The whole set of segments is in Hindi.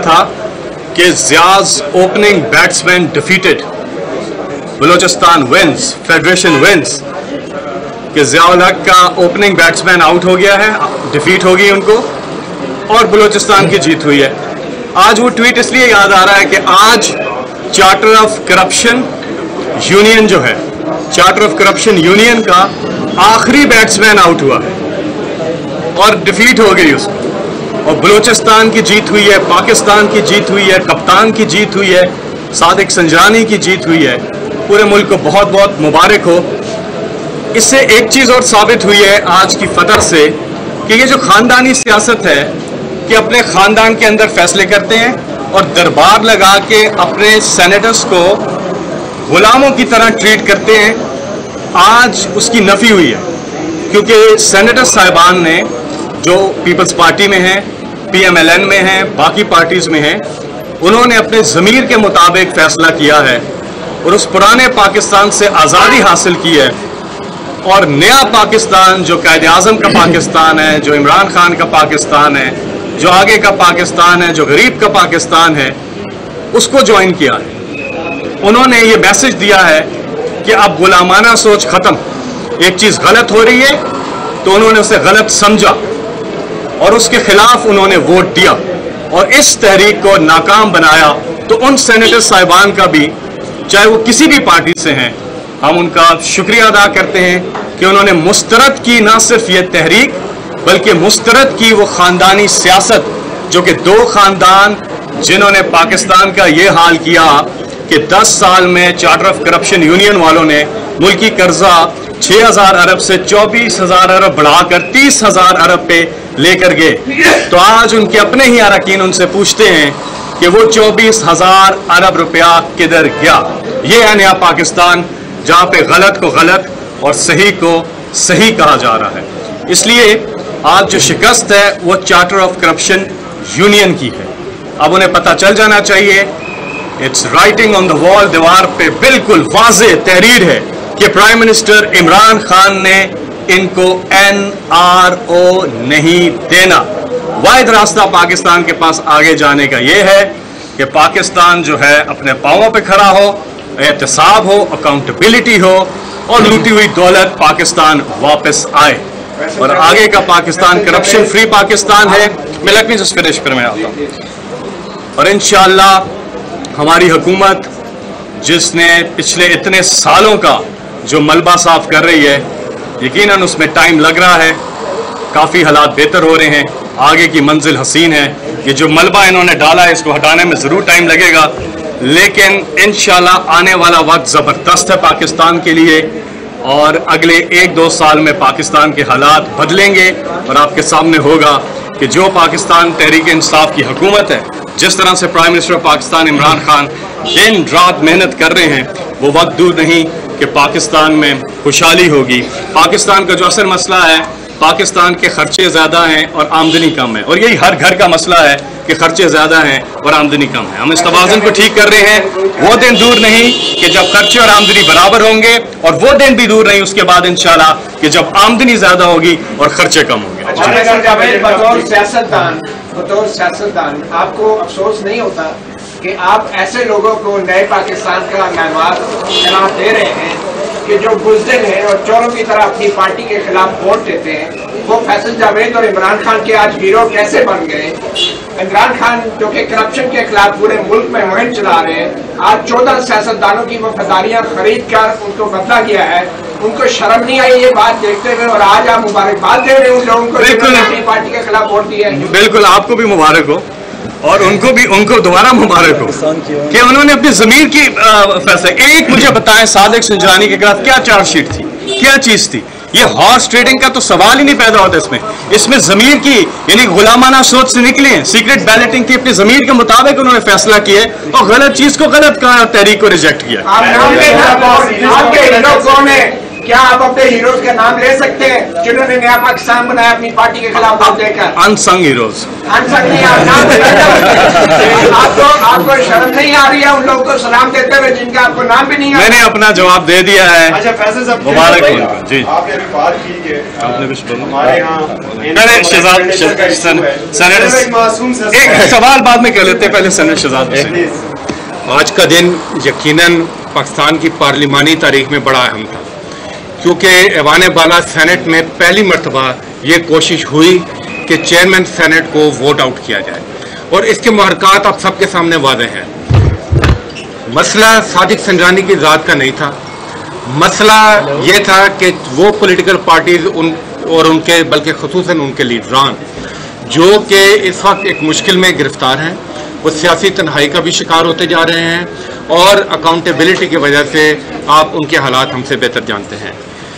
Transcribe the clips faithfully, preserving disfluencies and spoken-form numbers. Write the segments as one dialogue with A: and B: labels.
A: था कि Zia's opening batsman defeated, Balochistan wins, federation wins, कि ज़ियाउल हक का ओपनिंग बैट्समैन आउट हो गया है, डिफीट हो गई उनको और बलोचिस्तान की जीत हुई है। आज वो ट्वीट इसलिए याद आ रहा है कि आज चार्टर ऑफ करप्शन यूनियन जो है, चार्टर ऑफ करप्शन यूनियन का आखिरी बैट्समैन आउट हुआ है और डिफीट हो गई उसको, और बलूचिस्तान की जीत हुई है, पाकिस्तान की जीत हुई है, कप्तान की जीत हुई है, सादिक संजानी की जीत हुई है। पूरे मुल्क को बहुत बहुत मुबारक हो। इससे एक चीज़ और साबित हुई है आज की फतह से कि ये जो ख़ानदानी सियासत है कि अपने ख़ानदान के अंदर फैसले करते हैं और दरबार लगा के अपने सेनेटर्स को गुलामों की तरह ट्रीट करते हैं, आज उसकी नफ़ी हुई है। क्योंकि सेनेटर साहिबान ने जो पीपल्स पार्टी में हैं, पी एम एल एन में हैं, बाकी पार्टीज़ में हैं, उन्होंने अपने ज़मीर के मुताबिक फ़ैसला किया है और उस पुराने पाकिस्तान से आज़ादी हासिल की है और नया पाकिस्तान जो कायद आज़म का पाकिस्तान है, जो इमरान खान का पाकिस्तान है, जो आगे का पाकिस्तान है, जो गरीब का पाकिस्तान है, उसको ज्वाइन किया है। उन्होंने ये मैसेज दिया है कि अब गुलामाना सोच ख़त्म, एक चीज़ गलत हो रही है तो उन्होंने उसे गलत समझा और उसके खिलाफ उन्होंने वोट दिया और इस तहरीक को नाकाम बनाया। तो उन सेनेटर साहिबान का भी, चाहे वो किसी भी पार्टी से हैं, हम उनका शुक्रिया अदा करते हैं कि उन्होंने मुस्तरद की ना सिर्फ ये तहरीक बल्कि मुस्तरद की वो ख़ानदानी सियासत जो कि दो ख़ानदान जिन्होंने पाकिस्तान का ये हाल किया कि दस साल में चार्टर ऑफ करप्शन यूनियन वालों ने मुल्की कर्जा छः हज़ार अरब से चौबीस हज़ार अरब बढ़ाकर तीस हज़ार अरब पे लेकर गए। तो आज उनके अपने ही अरकान उनसे पूछते हैं कि वो चौबीस हज़ार अरब रुपया किधर गया। ये है नया पाकिस्तान जहाँ पे गलत को गलत और सही को सही कहा जा रहा है। इसलिए आज जो शिकस्त है वो चार्टर ऑफ करप्शन यूनियन की है। अब उन्हें पता चल जाना चाहिए, it's writing on the wall, दीवार पे बिल्कुल वाज़ेह तहरीर है कि प्राइम मिनिस्टर इमरान खान ने इनको एन आर ओ नहीं देना। वाहिद रास्ता पाकिस्तान के पास आगे जाने का ये है कि पाकिस्तान जो है अपने पांवों पे खड़ा हो, एहतसाब हो, अकाउंटेबिलिटी हो और लूटी हुई दौलत पाकिस्तान वापस आए और आगे का पाकिस्तान करप्शन फ्री पाकिस्तान है। मैं लेट मी जस्ट फिनिश फिर मैं आता हूँ। और इंशाअल्लाह हमारी हुकूमत जिसने पिछले इतने सालों का जो मलबा साफ कर रही है, यकीनन उसमें टाइम लग रहा है, काफ़ी हालात बेहतर हो रहे हैं, आगे की मंजिल हसीन है। ये जो मलबा इन्होंने डाला है इसको हटाने में ज़रूर टाइम लगेगा, लेकिन इंशाल्लाह आने वाला वक्त ज़बरदस्त है पाकिस्तान के लिए और अगले एक दो साल में पाकिस्तान के हालात बदलेंगे और आपके सामने होगा कि जो पाकिस्तान तहरीक इंसाफ की हुकूमत है, जिस तरह से prime minister of Pakistan Imran Khan दिन रात मेहनत कर रहे हैं, वो वक्त दूर नहीं कि पाकिस्तान में खुशहाली होगी। पाकिस्तान का जो असल मसला है, पाकिस्तान के खर्चे ज़्यादा हैं और आमदनी कम है, और यही हर घर का मसला है कि खर्चे ज़्यादा हैं और आमदनी कम है। हम इस तवाज़ुन को ठीक कर रहे हैं। वो दिन दूर नहीं कि जब खर्चे और आमदनी बराबर होंगे, और वो दिन भी दूर नहीं उसके बाद इंशाल्लाह कि जब आमदनी ज़्यादा होगी और खर्चे कम होंगे।
B: बतौर सियासतदान बतौर सियासतदान आपको अफसोस नहीं होता कि आप ऐसे लोगों को नए पाकिस्तान का मेहमान करार दे रहे हैं कि जो बुज़दिल हैं और चोरों की तरह अपनी पार्टी के खिलाफ वोट देते हैं? वो फैसल जावेद और इमरान खान के आज हीरो कैसे बन गए? इमरान खान जो कि करप्शन के खिलाफ पूरे मुल्क में मुहिम चला रहे हैं, आज चौदह सियासतदानों की वफादारियां खरीद कर उनको बदला गया है। उनको शर्म नहीं आई ये बात देखते हुए, और आज आप मुबारकबाद दे रहे हैं उन लोगों को जिन्होंने अपनी पार्टी के खिलाफ वोट दिया है।
A: बिल्कुल, आपको भी मुबारक हो और उनको भी, उनको दोबारा मुबारक हो कि उन्होंने अपनी जमीर की फैसले। एक मुझे बताएं, सादिक संजानी के खिलाफ क्या चार्जशीट थी, क्या चीज थी? ये हॉर्स ट्रेडिंग का तो सवाल ही नहीं पैदा होता इसमें। इसमें जमीर की यानी गुलामाना सोच से निकले हैं, सीक्रेट बैलेटिंग की अपनी जमीर के मुताबिक उन्होंने फैसला किया और गलत चीज को गलत कहा, तहरीक को रिजेक्ट किया।
B: क्या आप अपने हीरोज का नाम ले सकते हैं जिन्होंने नया पाकिस्तान बनाया अपनी पार्टी के खिलाफ वोट देकर?
A: Unsung heroes.
B: अनसंग नहीं, आप नाम आप तो आपको शर्म नहीं आ रही है उन लोगों को सलाम देते हुए जिनका आपको नाम भी नहीं?
A: मैंने अपना जवाब दे दिया है।
C: अच्छा फैसल साहब,
A: मुबारक हो जी।
C: आपने अभी बात की कि
A: आपने कुछ बोला?
C: हमारे यहाँ
A: पहले शहजाद सेनेटर एक सवाल बाद में कर लेते हैं, पहले सेनेटर शहजाद।
D: आज का दिन यकीनन पाकिस्तान की पार्लिमानी तारीख में बड़ा अहम था, क्योंकि ऐवान बाला सेनेट में पहली मरतबा ये कोशिश हुई कि चेयरमैन सेनेट को वोट आउट किया जाए, और इसके मुहरकात आप सबके सामने वाज़ेह हैं। मसला सादिक संजरानी की ज़ात का नहीं था, मसला ये था कि वो पॉलिटिकल पार्टीज उन और उनके बल्कि खुसूसन उनके लीडरान जो कि इस वक्त एक मुश्किल में गिरफ्तार हैं, वो सियासी तन्हाई का भी शिकार होते जा रहे हैं, और अकाउंटेबिलिटी की वजह से आप उनके हालात हमसे बेहतर जानते हैं।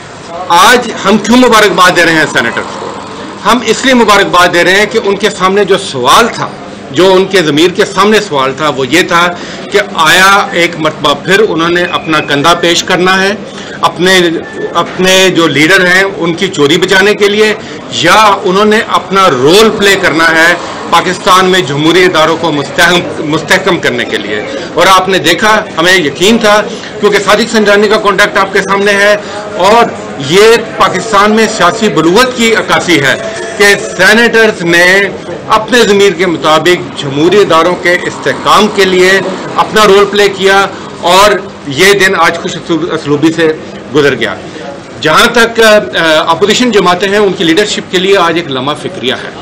D: आज हम क्यों मुबारकबाद दे रहे हैं सेनेटर्स को? हम इसलिए मुबारकबाद दे रहे हैं कि उनके सामने जो सवाल था, जो उनके ज़मीर के सामने सवाल था, वो ये था कि आया एक मरतबा फिर उन्होंने अपना कंधा पेश करना है अपने अपने जो लीडर हैं उनकी चोरी बचाने के लिए, या उन्होंने अपना रोल प्ले करना है पाकिस्तान में जमहूरी इदारों को मुस्तहकम मुस्तहकम करने के लिए। और आपने देखा, हमें यकीन था क्योंकि सादिक संजरानी का कॉन्टैक्ट आपके सामने है, और ये पाकिस्तान में सियासी बलूगत की अक्कासी है कि सेनेटर्स ने अपने ज़मीर के मुताबिक जमहूरी इदारों के इस्तेहकाम के लिए अपना रोल प्ले किया, और ये दिन आज खुश असलूबी से गुजर गया। जहाँ तक अपोजिशन जमातें हैं, उनकी लीडरशिप के लिए आज एक लम्हा फिक्रिया है।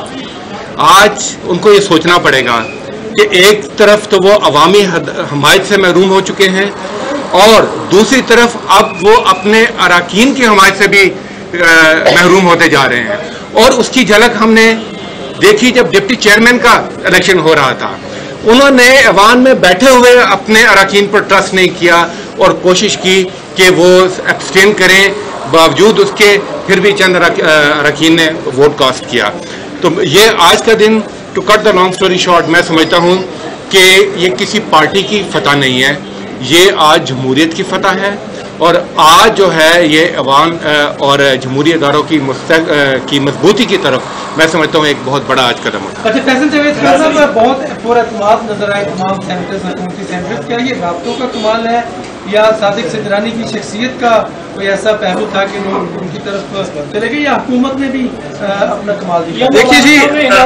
D: आज उनको ये सोचना पड़ेगा कि एक तरफ तो वो अवामी हमायत से महरूम हो चुके हैं, और दूसरी तरफ अब वो अपने अरकान की हमायत से भी महरूम होते जा रहे हैं। और उसकी झलक हमने देखी जब डिप्टी चेयरमैन का इलेक्शन हो रहा था। उन्होंने ऐवान में बैठे हुए अपने अरकान पर ट्रस्ट नहीं किया और कोशिश की कि वो एब्सटेन करें, बावजूद उसके फिर भी चंद अरकान ने वोट कास्ट किया। तो ये आज का दिन, to cut the long story short, मैं समझता हूँ कि ये किसी पार्टी की फतह नहीं है, ये आज जमहूरियत की फतह है, और आज जो है ये अवाम और जमहूरी इदारों की की मजबूती की तरफ मैं समझता हूँ एक बहुत बड़ा आज कदम है।
E: अच्छा फैसल जावेद खान साहब, बहुत पुरअतमाद नजर आए तमाम सेनेटर्स, हुकूमती सेनेटर्स, क्या ये राब्तों का कमाल है या सादिक संजरानी की शख्सियत का कोई ऐसा पहलू था कि लोग उनकी तरफ चले गए, या हुकूमत ने भी अपना कमाल दिया?
A: देखिए जी,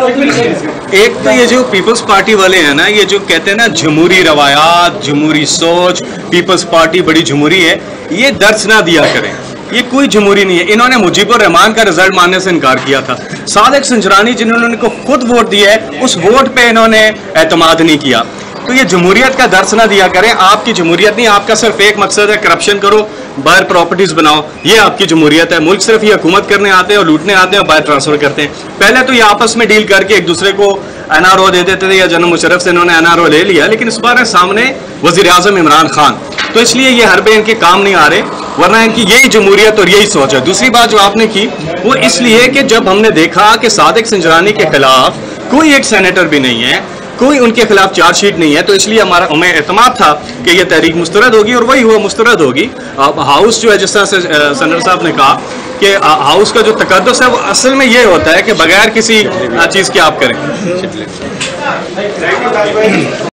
A: एक तो ये जो पीपल्स पार्टी वाले हैं ना, ये जो कहते हैं ना जमहूरी रवायात, जमहूरी सोच, पीपल्स पार्टी बड़ी जमहूरी है, ये दर्ज ना दिया करें, ये कोई जमहूरी नहीं है। इन्होंने मुजीबुर रहमान का रिजल्ट मानने से इनकार किया था। सादिक संजरानी जिन्होंने उनको खुद वोट दिया है, उस वोट पे इन्होंने एतमाद नहीं किया। तो ये जमहूरियत का दर्स ना दिया करें। आपकी जमहूरियत नहीं, आपका सिर्फ एक मकसद है करप्शन करो, बाहर प्रॉपर्टीज बनाओ, ये आपकी जमहूरियत है। मुल्क सिर्फ ये हुकूमत करने आते हैं और लूटने आते हैं और बाहर ट्रांसफर करते हैं। पहले तो ये आपस में डील करके एक दूसरे को एन आर ओ दे देते थे, या जनरल मुशर्रफ से इन्होंने एन आर ओ ले लिया, लेकिन इस बार सामने वज़ीर आज़म इमरान खान, तो इसलिए ये हर बे इनके काम नहीं आ रहे, वरना इनकी यही जमहूरियत और यही सोच है। दूसरी बात जो आपने की वो इसलिए कि जब हमने देखा कि सादिक संजरानी के खिलाफ कोई एक सेनेटर भी नहीं है, कोई उनके खिलाफ चार्जशीट नहीं है, तो इसलिए हमारा हमें एतमाद था कि ये तहरीक मुस्तरद होगी, और वही हुआ, मुस्तरद होगी। अब हाउस जो है, जिस तरह से सेनेटर साहब ने कहा कि हाउस का जो तकद्दुस है वो असल में ये होता है कि बगैर किसी चीज़ के आप करें।